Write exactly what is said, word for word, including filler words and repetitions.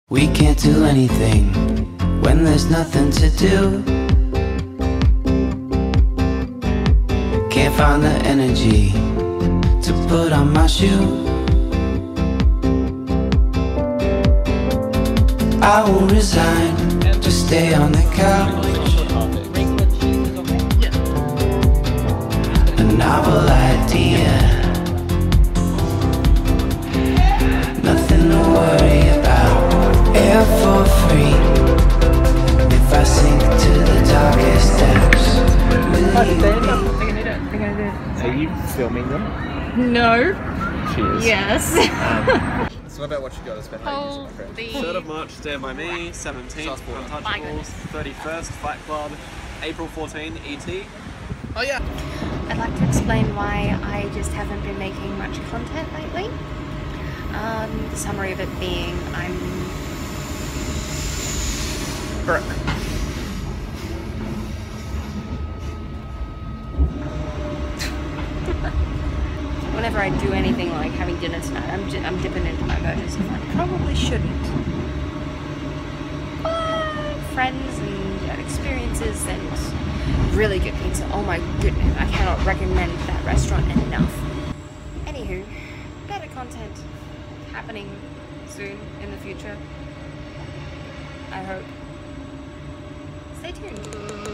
We can't do anything when there's nothing to do. Can't find the energy to put on my shoe. I won't resign, just stay on the couch. A novel idea, nothing to worry about. Air for free, if I sink to the darkest depths. Are you filming them? No. She is. Yes. Um, so what about what you got to spend Oh, my friend? the... third of March, Stand By Me. seventeenth, Untouchables. thirty-first, Fight Club. April fourteenth, E T Oh yeah. I'd like to explain why I just haven't been making much content lately. Um, the summary of it being I'm Broke. Whenever I do anything like having dinner tonight, I'm, I'm dipping into my budget stuff. I probably shouldn't. But friends and uh, experiences and really good pizza. Oh my goodness, I cannot recommend that restaurant enough. Anywho, better content happening soon in the future. I hope. Stay tuned.